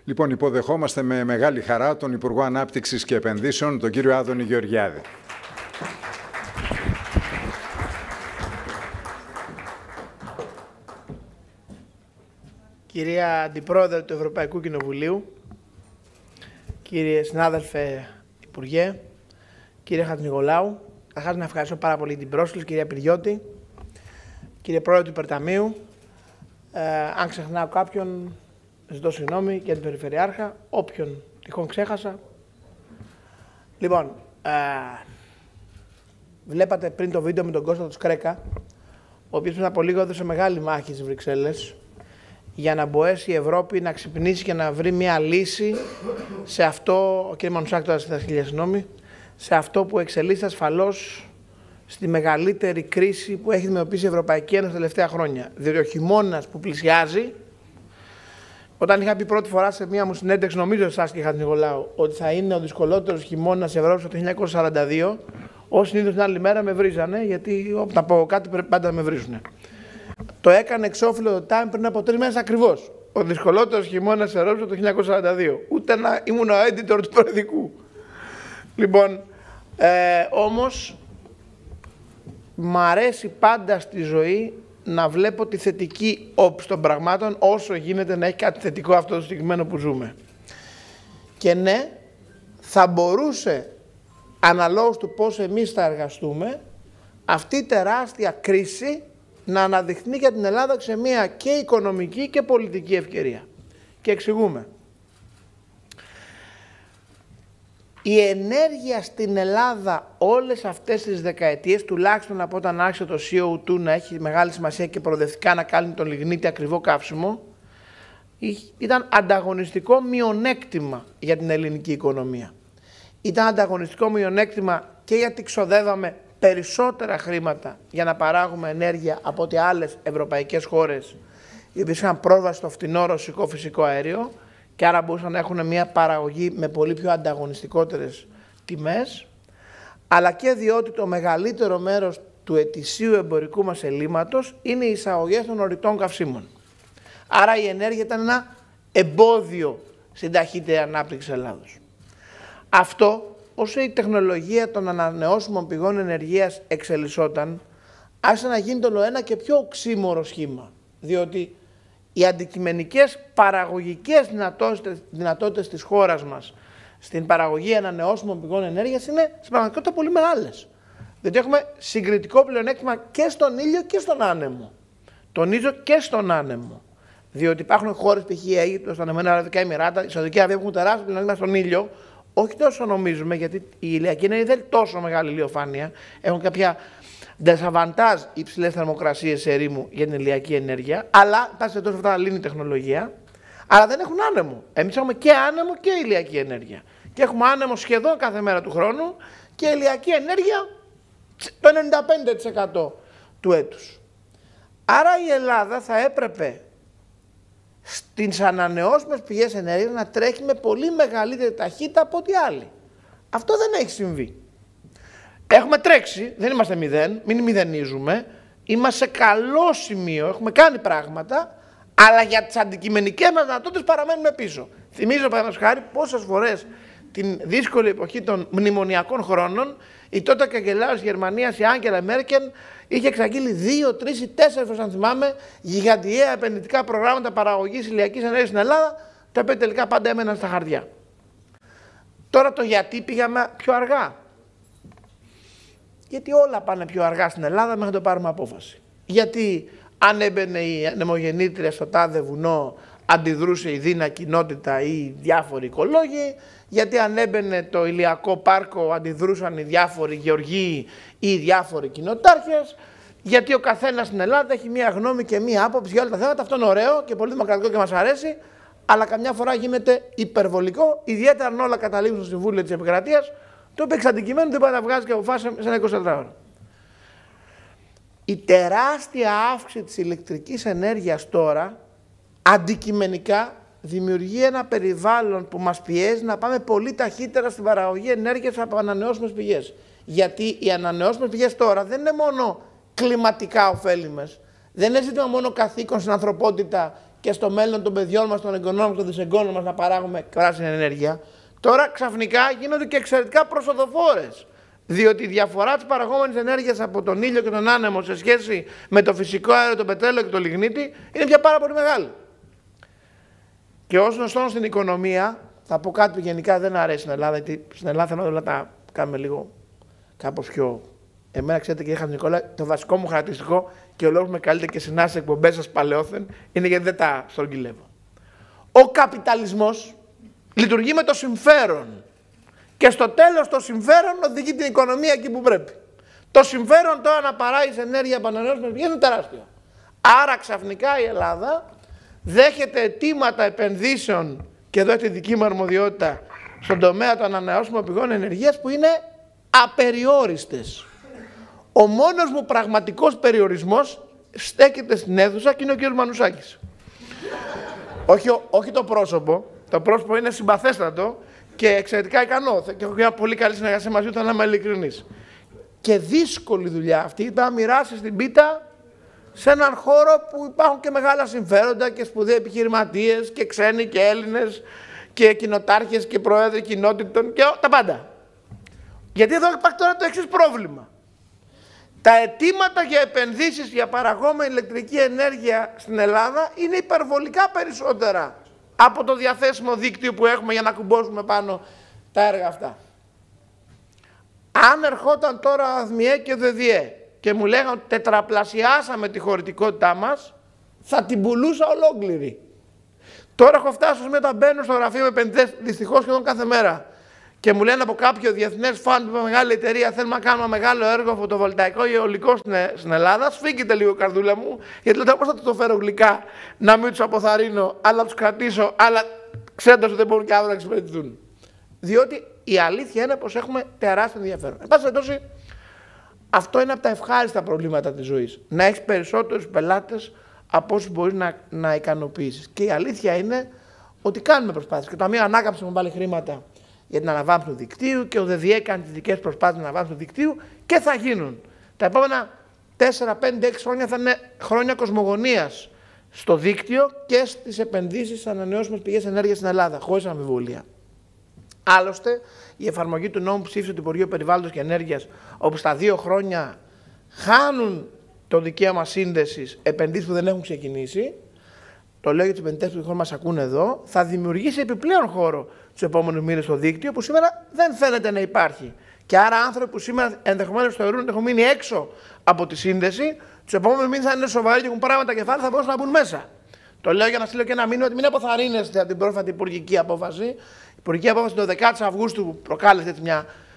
Λοιπόν, υποδεχόμαστε με μεγάλη χαρά τον Υπουργό Ανάπτυξης και Επενδύσεων, τον κύριο Άδωνη Γεωργιάδη. Κυρία Αντιπρόεδρε του Ευρωπαϊκού Κοινοβουλίου, κύριε συνάδελφε Υπουργέ, κύριε Χατζηνικολάου, καταρχάς να ευχαριστώ πάρα πολύ την πρόσκληση, κυρία Πυριώτη, κύριε Πρόεδρε του Υπερταμείου. Αν ξεχνάω κάποιον, ζητώ συγγνώμη, για την Περιφερειάρχα, όποιον τυχόν ξέχασα. Λοιπόν, βλέπατε πριν το βίντεο με τον Κώστα του Σκρέκα, ο οποίος πριν από λίγο έδωσε μεγάλη μάχη στις Βρυξέλλες για να μπορέσει η Ευρώπη να ξυπνήσει και να βρει μια λύση σε αυτό, ο κ. Μανουσάκη τώρα συγγνώμη, σε αυτό που εξελίσσεται ασφαλώς στη μεγαλύτερη κρίση που έχει δημιουργήσει η Ευρωπαϊκή Ένωση τα τελευταία χρόνια. Διότι ο χειμώνας που πλησιάζει, όταν είχα πει πρώτη φορά σε μία μου συνέντευξη, νομίζω εσάς και Χατζηνικολάου, ότι θα είναι ο δυσκολότερος χειμώνας της Ευρώπης από το 1942, ως συνήθως την άλλη μέρα με βρίζανε, γιατί όταν πω κάτι πρέπει πάντα να με βρίζουνε. Το έκανε εξώφυλλο το Time πριν από 3 μέρες ακριβώς. Ο δυσκολότερος χειμώνας της Ευρώπης από το 1942. Ούτε να ήμουν ο editor του περιοδικού. Λοιπόν, όμως, μ' αρέσει πάντα στη ζωή να βλέπω τη θετική όψη των πραγμάτων, όσο γίνεται να έχει κάτι θετικό αυτό το συγκεκριμένο που ζούμε. Και ναι, θα μπορούσε, αναλόγως του πώς εμείς θα εργαστούμε, αυτή η τεράστια κρίση να αναδειχνεί για την Ελλάδα σε μια και οικονομική και πολιτική ευκαιρία. Και εξηγούμε. Η ενέργεια στην Ελλάδα όλες αυτές τις δεκαετίες, τουλάχιστον από όταν άρχισε το CO2 να έχει μεγάλη σημασία και προοδευτικά να κάνει τον λιγνίτη ακριβό καύσιμο, ήταν ανταγωνιστικό μειονέκτημα για την ελληνική οικονομία. Ήταν ανταγωνιστικό μειονέκτημα και γιατί ξοδεύαμε περισσότερα χρήματα για να παράγουμε ενέργεια από ό,τι άλλες ευρωπαϊκές χώρες, οι οποίες είχαν πρόσβαση στο φθηνό ρωσικό φυσικό αέριο, και άρα μπορούσαν να έχουν μια παραγωγή με πολύ πιο ανταγωνιστικότερες τιμές, αλλά και διότι το μεγαλύτερο μέρος του ετησίου εμπορικού μας ελλείμματος είναι οι εισαγωγές των ορυκτών καυσίμων. Άρα η ενέργεια ήταν ένα εμπόδιο στην ταχύτερη ανάπτυξη της Ελλάδος. Αυτό, όσο η τεχνολογία των ανανεώσιμων πηγών ενεργείας εξελισσόταν, άρχισε να γίνει το ολοένα και πιο οξύμορο σχήμα, διότι οι αντικειμενικές παραγωγικές δυνατότητες της χώρας μας στην παραγωγή ανανεώσιμων πηγών ενέργειας είναι στην πραγματικότητα πολύ μεγάλες. Διότι έχουμε συγκριτικό πλεονέκτημα και στον ήλιο και στον άνεμο. Τονίζω και στον άνεμο. Διότι υπάρχουν χώρες, π.χ. η Αίγυπτος, τα Ηνωμένα Αραβικά Εμιράτα, η Σαουδική Αραβία που έχουν τεράστιο πλεονέκτημα στον ήλιο, όχι τόσο νομίζουμε, γιατί η ηλιακή ενέργεια δεν είναι τόσο μεγάλη ηλιοφάνεια. Έχουν κάποια ντεσαβαντάζ υψηλές θερμοκρασίες ερήμου για την ηλιακή ενέργεια, αλλά πάση τόσο αυτά λύνει η τεχνολογία, αλλά δεν έχουν άνεμο. Εμείς έχουμε και άνεμο και ηλιακή ενέργεια. Και έχουμε άνεμο σχεδόν κάθε μέρα του χρόνου και ηλιακή ενέργεια το 95% του έτους. Άρα η Ελλάδα θα έπρεπε στις ανανεώσιμες πηγές ενέργειας να τρέχει με πολύ μεγαλύτερη ταχύτητα από ό,τι άλλοι. Αυτό δεν έχει συμβεί. Έχουμε τρέξει, δεν είμαστε μηδέν, μην μηδενίζουμε, είμαστε σε καλό σημείο, έχουμε κάνει πράγματα, αλλά για τις αντικειμενικές μας δυνατότητες παραμένουμε πίσω. Θυμίζω, παραδείγματος χάρη, πόσες φορές την δύσκολη εποχή των μνημονιακών χρόνων η τότε καγκελάριος της Γερμανίας, η Άγγελα Μέρκελ, είχε εξαγγείλει 2, 3 ή 4 φορές, αν θυμάμαι, γιγαντιαία επενδυτικά προγράμματα παραγωγής ηλιακής ενέργειας στην Ελλάδα, τα οποία τελικά πάντα έμεναν στα χαρτιά. Τώρα το γιατί πήγαμε πιο αργά. Γιατί όλα πάνε πιο αργά στην Ελλάδα μέχρι να το πάρουμε απόφαση. Γιατί αν έμπαινε η ανεμογεννήτρια στο τάδε βουνό, αντιδρούσε η Δίνα κοινότητα ή διάφοροι οικολόγοι. Γιατί αν έμπαινε το ηλιακό πάρκο, αντιδρούσαν οι διάφοροι γεωργοί ή οι διάφοροι κοινοτάρχες. Γιατί ο καθένας στην Ελλάδα έχει μία γνώμη και μία άποψη για όλα τα θέματα. Αυτό είναι ωραίο και πολύ δημοκρατικό και μας αρέσει. Αλλά καμιά φορά γίνεται υπερβολικό, ιδιαίτερα αν όλα καταλήγουν στο Συμβούλιο της Επικρατείας, το οποίο εξ αντικειμένου δεν πάει να βγάζει και αποφάσεις σε ένα 24ωρο. Η τεράστια αύξηση της ηλεκτρικής ενέργειας τώρα, αντικειμενικά, δημιουργεί ένα περιβάλλον που μας πιέζει να πάμε πολύ ταχύτερα στην παραγωγή ενέργειας από ανανεώσιμες πηγές. Γιατί οι ανανεώσιμες πηγές τώρα δεν είναι μόνο κλιματικά ωφέλιμες, δεν είναι ζήτημα μόνο καθήκον στην ανθρωπότητα και στο μέλλον των παιδιών μας, των εγγονών μας, των δυσεγγόνων μας να παράγουμε πράσινη ενέργεια, τώρα ξαφνικά γίνονται και εξαιρετικά προσοδοφόρες. Διότι η διαφορά της παραγόμενης ενέργειας από τον ήλιο και τον άνεμο σε σχέση με το φυσικό αέριο, το πετρέλαιο και το λιγνίτη είναι πια πάρα πολύ μεγάλη. Και ως γνωστόν στην οικονομία, θα πω κάτι που γενικά δεν αρέσει στην Ελλάδα, γιατί στην Ελλάδα θέλουμε να τα κάνουμε λίγο κάπως πιο. Εμένα, ξέρετε, κύριε Χατζηνικόλα, το βασικό μου χαρακτηριστικό και ο λόγος με καλείτε και συχνά στις εκπομπές σας παλαιόθεν είναι γιατί δεν τα στρογγυλεύω. Ο καπιταλισμός λειτουργεί με το συμφέρον. Και στο τέλος το συμφέρον οδηγεί την οικονομία εκεί που πρέπει. Το συμφέρον τώρα να παράγεις ενέργεια από ανανεώσιμες πηγές είναι τεράστιο. Άρα ξαφνικά η Ελλάδα δέχεται αιτήματα επενδύσεων, και εδώ έχει τη δική μου αρμοδιότητα, στον τομέα των ανανεώσιμων πηγών ενεργείας που είναι απεριόριστες. Ο μόνος μου πραγματικός περιορισμός στέκεται στην αίθουσα και είναι ο κ. Μανουσάκης. όχι το πρόσωπο. Το πρόσωπο είναι συμπαθέστατο και εξαιρετικά ικανό. Και έχω μια πολύ καλή συνεργασία μαζί του, να είμαι ειλικρινής. Και δύσκολη δουλειά αυτή, πρέπει να μοιράσει την πίτα σε έναν χώρο που υπάρχουν και μεγάλα συμφέροντα και σπουδαίοι επιχειρηματίες και ξένοι και Έλληνες και κοινοτάρχες και πρόεδροι κοινότητων και τα πάντα. Γιατί εδώ υπάρχει τώρα το εξής πρόβλημα. Τα αιτήματα για επενδύσεις για παραγόμενη ηλεκτρική ενέργεια στην Ελλάδα είναι υπερβολικά περισσότερα από το διαθέσιμο δίκτυο που έχουμε για να κουμπώσουμε πάνω τα έργα αυτά. Αν ερχόταν τώρα ο ΑΔΜΙΕ και ο ΔΔΕ και μου λέγανε ότι τετραπλασιάσαμε τη χωρητικότητά μας, θα την πουλούσα ολόκληρη. Τώρα έχω φτάσει στο σημείο να μπαίνω στο γραφείο με επενδυτές, δυστυχώς σχεδόν κάθε μέρα, και μου λένε από κάποιο διεθνές φαντ, μεγάλη εταιρεία, θέλουμε να κάνουμε μεγάλο έργο φωτοβολταϊκό ή αιωλικό στην Ελλάδα. Σφίγγεται λίγο η καρδούλα μου, γιατί λέω πώς θα το φέρω γλυκά, να μην τους αποθαρρύνω, αλλά να τους κρατήσω, αλλά ξέροντας ότι δεν μπορούν και αύριο να εξυπηρετηθούν. Διότι η αλήθεια είναι πως έχουμε τεράστιο ενδιαφέρον. Εν πάση περιπτώσει, αυτό είναι από τα ευχάριστα προβλήματα της ζωής. Να έχεις περισσότερους πελάτες από όσους μπορείς να ικανοποιήσεις. Και η αλήθεια είναι ότι κάνουμε προσπάθειες. Και το Ταμείο Ανάκαμψης μου βάλει χρήματα για την αναβάθμιση του δικτύου και ο ΔΔΕ κάνει τις δικές προσπάθειες να αναβάθμιση του δικτύου και θα γίνουν. Τα επόμενα 4, 5, 6 χρόνια θα είναι χρόνια κοσμογονίας στο δίκτυο και στις επενδύσεις στις ανανεώσιμες πηγές ενέργειας στην Ελλάδα, χωρίς αμφιβολία. Άλλωστε, η εφαρμογή του νόμου που ψήφισε το Υπουργείο Περιβάλλοντος και Ενέργειας, όπου στα 2 χρόνια χάνουν το δικαίωμα σύνδεσης επενδύσεις που δεν έχουν ξεκινήσει, το λέω για τους επενδυτές που μας ακούνε εδώ, θα δημιουργήσει επιπλέον χώρο τους επόμενους μήνες στο δίκτυο που σήμερα δεν φαίνεται να υπάρχει. Και άρα άνθρωποι που σήμερα ενδεχομένως θεωρούν ότι έχουν μείνει έξω από τη σύνδεση, τους επόμενους μήνες, αν είναι σοβαροί και έχουν πράγματα κεφάλαια, θα μπορούσαν να μπουν μέσα. Το λέω για να στείλω και ένα μήνυμα ότι μην αποθαρρύνεστε από την πρόσφατη υπουργική απόφαση. Η υπουργική απόφαση το 10 Αυγούστου προκάλεσε έτσι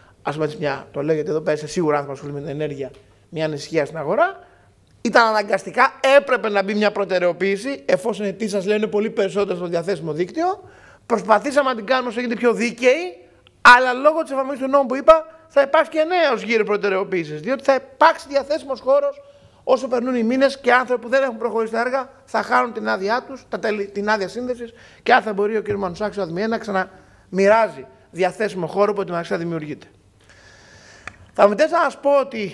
μια, το λέω γιατί εδώ πέσει σίγουρα άνθρωπο ασχολείται με την ενέργεια, μια ανησυχία στην αγορά. Ήταν αναγκαστικά, έπρεπε να μπει μια προτεραιοποίηση, εφόσον οι αιτήσεις σας λένε πολύ περισσότερο στο διαθέσιμο δίκτυο. Προσπαθήσαμε να την κάνουμε όσο γίνεται πιο δίκαιη, αλλά λόγω της εφαρμογής του νόμου που είπα, θα υπάρξει και νέος γύρω προτεραιοποίησης. Διότι θα υπάρξει διαθέσιμος χώρος όσο περνούν οι μήνες και άνθρωποι που δεν έχουν προχωρήσει τα έργα θα χάνουν την άδειά τους, την άδεια σύνδεσης και αν θα μπορεί ο κ. Μανουσάκης ο ΑΔΜΙΕ να ξαναμοιράζει διαθέσιμο χώρο που ετοιμαξία δημιουργείται. Θα μου να σας πω ότι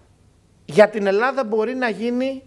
για την Ελλάδα μπορεί να γίνει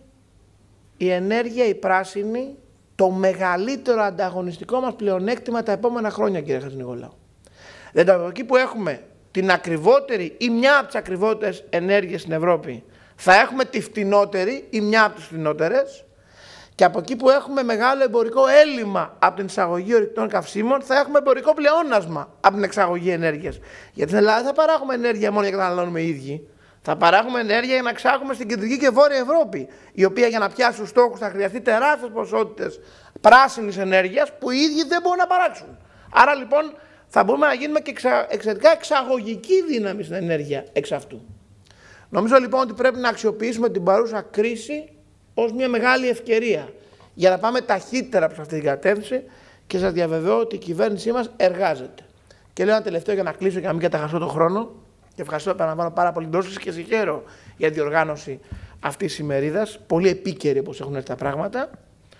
η ενέργεια, η πράσινη, το μεγαλύτερο ανταγωνιστικό μας πλεονέκτημα τα επόμενα χρόνια, κύριε Χατζηνικολάου. Δηλαδή, από εκεί που έχουμε την ακριβότερη ή μια από τις ακριβότερες ενέργειες στην Ευρώπη, θα έχουμε τη φτηνότερη ή μια από τις φτηνότερες, και από εκεί που έχουμε μεγάλο εμπορικό έλλειμμα από την εισαγωγή ορυκτών καυσίμων, θα έχουμε εμπορικό πλεόνασμα από την εξαγωγή ενέργειας. Γιατί στην Ελλάδα δεν θα παράγουμε ενέργεια μόνο για να καταναλώνουμε οι ίδιοι. Θα παράγουμε ενέργεια για να εξάγουμε στην κεντρική και βόρεια Ευρώπη, η οποία για να πιάσει τους στόχους θα χρειαστεί τεράστιες ποσότητες πράσινης ενέργειας που οι ίδιοι δεν μπορούν να παράξουν. Άρα λοιπόν θα μπορούμε να γίνουμε και εξαιρετικά εξαγωγική δύναμη στην ενέργεια εξ αυτού. Νομίζω λοιπόν ότι πρέπει να αξιοποιήσουμε την παρούσα κρίση ως μια μεγάλη ευκαιρία για να πάμε ταχύτερα προς αυτή την κατεύθυνση και σας διαβεβαιώ ότι η κυβέρνησή μας εργάζεται. Και λέω ένα τελευταίο για να κλείσω και να μην καταχαστώ τον χρόνο. Και ευχαριστώ, επαναλαμβάνω, πάρα πολύ την πρόσκληση και συγχαίρω για τη διοργάνωση αυτής της ημερίδας. Πολύ επίκαιρη όπως έχουν έρθει τα πράγματα.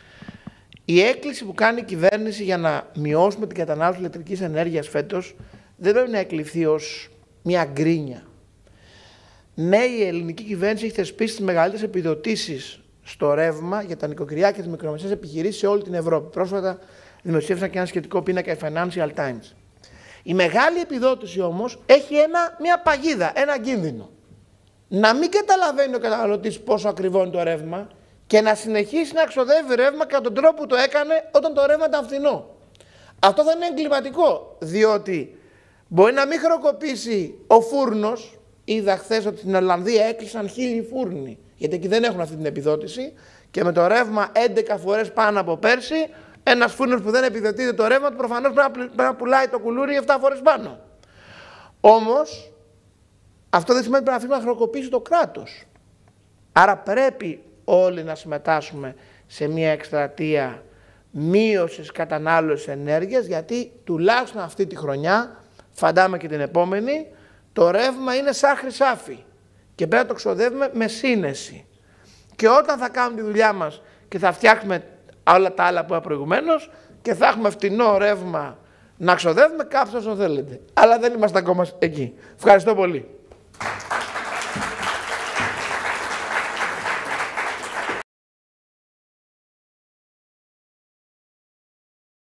Η έκκληση που κάνει η κυβέρνηση για να μειώσουμε την κατανάλωση ηλεκτρικής ενέργειας φέτος δεν πρέπει να εκλειφθεί ως μια γκρίνια. Ναι, η ελληνική κυβέρνηση έχει θεσπίσει τις μεγαλύτερες επιδοτήσεις στο ρεύμα για τα νοικοκυριά και τις μικρομεσαίες επιχειρήσεις σε όλη την Ευρώπη. Πρόσφατα δημοσίευσαν και ένα σχετικό πίνακα οι Financial Times. Η μεγάλη επιδότηση όμως έχει μια παγίδα, ένα κίνδυνο. Να μην καταλαβαίνει ο καταναλωτής πόσο ακριβό είναι το ρεύμα και να συνεχίσει να ξοδεύει ρεύμα κατά τον τρόπο που το έκανε όταν το ρεύμα ήταν φθηνό. Αυτό θα είναι εγκληματικό, διότι μπορεί να μην χρεοκοπήσει ο φούρνος. Είδα χθες ότι στην Ολλανδία έκλεισαν 1000 φούρνοι, γιατί εκεί δεν έχουν αυτή την επιδότηση και με το ρεύμα 11 φορές πάνω από πέρσι, ένας φούρνος που δεν επιδοτείται το ρεύμα του προφανώς πρέπει να πουλάει το κουλούρι 7 φορές πάνω. Όμως, αυτό δεν σημαίνει ότι πρέπει να χρεοκοπήσει το κράτος. Άρα πρέπει όλοι να συμμετάσχουμε σε μια εκστρατεία μείωσης κατανάλωσης ενέργειας, γιατί τουλάχιστον αυτή τη χρονιά, φαντάμε και την επόμενη, το ρεύμα είναι σαν χρυσάφι και πρέπει να το ξοδεύουμε με σύνεση. Και όταν θα κάνουμε τη δουλειά μας και θα φτιάξουμε όλα τα άλλα που είπα προηγουμένως και θα έχουμε φτηνό ρεύμα να ξοδεύουμε, κάψτε όσο θέλετε. Αλλά δεν είμαστε ακόμα εκεί. Ευχαριστώ πολύ.